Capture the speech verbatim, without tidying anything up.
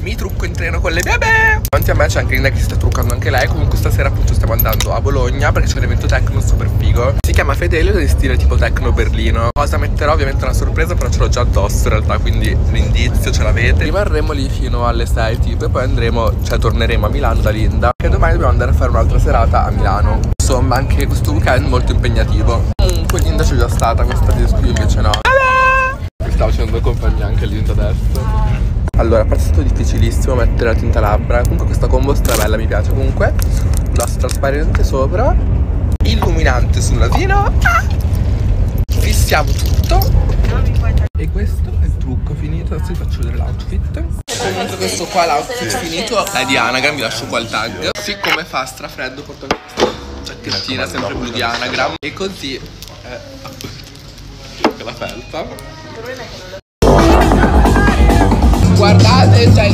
mi trucco in treno con le bebe. Davanti a me c'è anche Linda che si sta truccando anche lei. Comunque stasera appunto stiamo andando a Bologna perché c'è un evento techno super figo. Si chiama Fedelio ed è stile tipo techno Berlino. Cosa metterò? Ovviamente una sorpresa, però ce l'ho già addosso in realtà, quindi l'indizio ce l'avete. Rimarremo lì fino alle sei tipo e poi andremo, cioè torneremo a Milano da Linda, che domani dobbiamo andare a fare un'altra serata a Milano. Insomma anche questo weekend molto impegnativo. Comunque Linda c'è già stata, questa di qui invece no. Mi stavo facendo compagnia anche Linda adesso. Allora, a parte è stato difficilissimo mettere la tinta labbra. Comunque questa combo strabella, mi piace. Comunque gloss trasparente sopra, illuminante sul nasino. Ah! Fissiamo tutto. E questo è il trucco finito. Adesso vi faccio vedere l'outfit. Comunque questo qua l'outfit finito è di Anagram, vi lascio qua il tag. Siccome fa strafreddo porto questa giacchettina sempre blu di Anagram. E così eh, la felpa. Guardate, c'è